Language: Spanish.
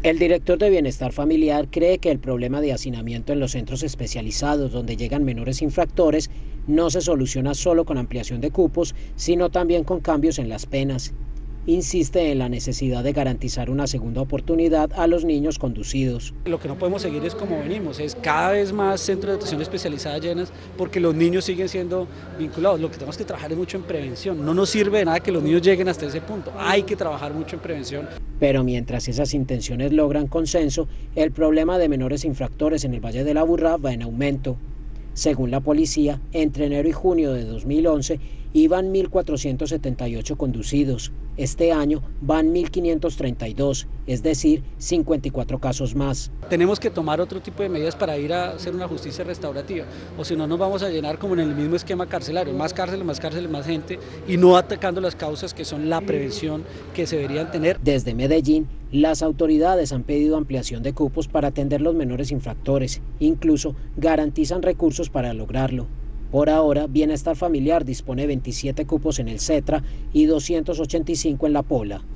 El director de Bienestar Familiar cree que el problema de hacinamiento en los centros especializados donde llegan menores infractores no se soluciona solo con ampliación de cupos, sino también con cambios en las penas. Insiste en la necesidad de garantizar una segunda oportunidad a los niños conducidos. Lo que no podemos seguir es como venimos, es cada vez más centros de atención especializada llenas porque los niños siguen siendo vinculados. Lo que tenemos que trabajar es mucho en prevención. No nos sirve de nada que los niños lleguen hasta ese punto. Hay que trabajar mucho en prevención. Pero mientras esas intenciones logran consenso, el problema de menores infractores en el Valle del Aburrá va en aumento. Según la policía, entre enero y junio de 2011 iban 1.478 conducidos. Este año van 1.532, es decir, 54 casos más. Tenemos que tomar otro tipo de medidas para ir a hacer una justicia restaurativa, o si no nos vamos a llenar como en el mismo esquema carcelario, más cárceles, más gente, y no atacando las causas que son la prevención que se deberían tener. Desde Medellín, las autoridades han pedido ampliación de cupos para atender los menores infractores, incluso garantizan recursos para lograrlo. Por ahora, Bienestar Familiar dispone de 27 cupos en el Cetra y 285 en La Pola.